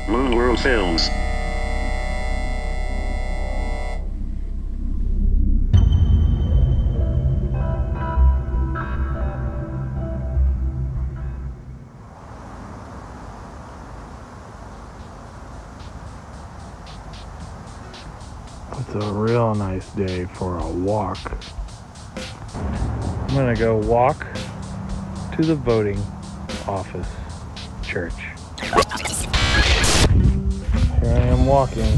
Moon World Films. It's a real nice day for a walk. I'm gonna go walk to the voting office church. Here I am walking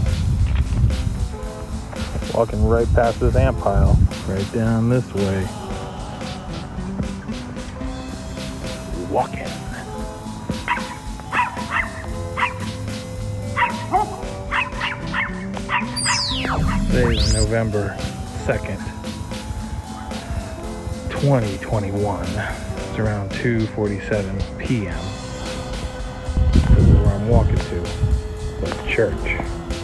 right past this ant pile, right down this way. Walking. Today is November 2nd, 2021. It's around 2:47 p.m. This is where I'm walking to, the church.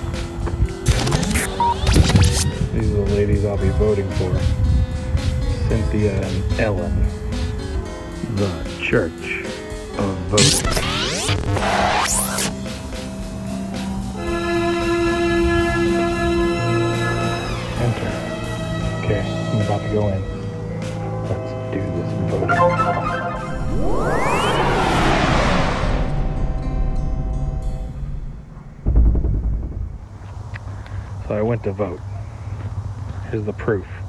These are the ladies I'll be voting for. Cynthia and Ellen. The Church of Voting. Enter. Okay, I'm about to go in. Let's do this voting. So I went to vote. Here's the proof.